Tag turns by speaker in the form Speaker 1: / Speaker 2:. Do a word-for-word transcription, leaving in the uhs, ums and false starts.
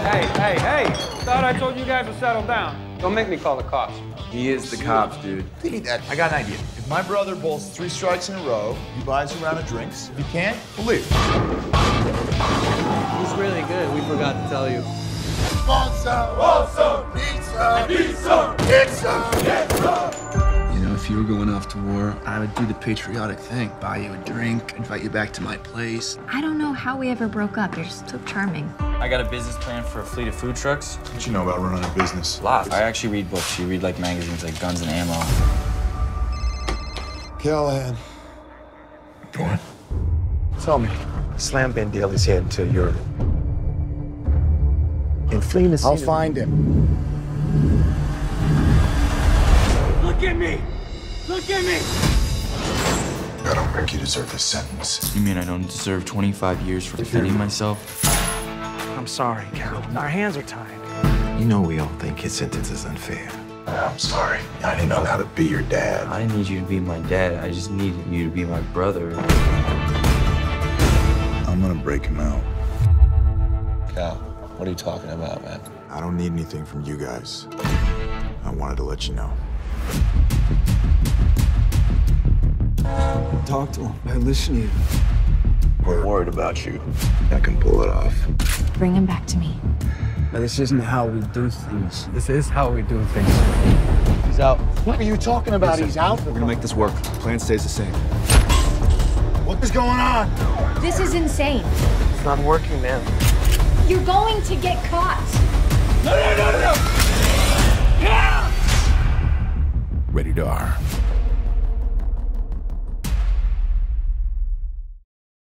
Speaker 1: Hey, hey, hey! Thought I told you guys to settle down. Don't make me call the cops.
Speaker 2: He is the cops, dude.
Speaker 3: I got an idea. If my brother bowls three strikes in a row, he buys a round of drinks. If he can't, we'll leave.
Speaker 2: He's really good. We forgot to tell you.
Speaker 3: Monster! Monster! Pizza! Pizza! Pizza! Pizza!
Speaker 4: You know, if you were going off to war, I would do the patriotic thing. Buy you a drink, invite you back to my place.
Speaker 5: I don't know how we ever broke up. You're so charming.
Speaker 6: I got a business plan for a fleet of food trucks.
Speaker 3: What you know about running a business?
Speaker 6: Lots. I actually read books. You read like magazines like Guns and Ammo.
Speaker 3: Callahan. Go on.
Speaker 7: Tell me, Slam Ben Daly's heading to Europe. And fleeing the scene.
Speaker 3: I'll find him.
Speaker 1: Look at me! Look at me!
Speaker 3: I don't think you deserve this sentence.
Speaker 6: You mean I don't deserve twenty-five years for defending myself?
Speaker 7: I'm sorry, Cal. Our hands are tied.
Speaker 8: You know we all think his sentence is unfair.
Speaker 3: I'm sorry. I didn't know how to be your dad.
Speaker 6: I didn't need you to be my dad. I just needed you to be my brother.
Speaker 3: I'm gonna break him out.
Speaker 6: Cal, what are you talking about, man?
Speaker 3: I don't need anything from you guys. I wanted to let you know.
Speaker 7: Talk to him. I listen to you.
Speaker 3: We're worried about you. I can pull it off.
Speaker 5: Bring him back to me.
Speaker 7: But this isn't how we do things.
Speaker 2: This is how we do things.
Speaker 7: He's out.
Speaker 3: What are you talking about? He's out?
Speaker 4: We're gonna make this work. The plan stays the same.
Speaker 3: What is going on?
Speaker 5: This is insane.
Speaker 7: It's not working, man.
Speaker 5: You're going to get caught.
Speaker 3: No, no, no, no, no!
Speaker 8: Rated R.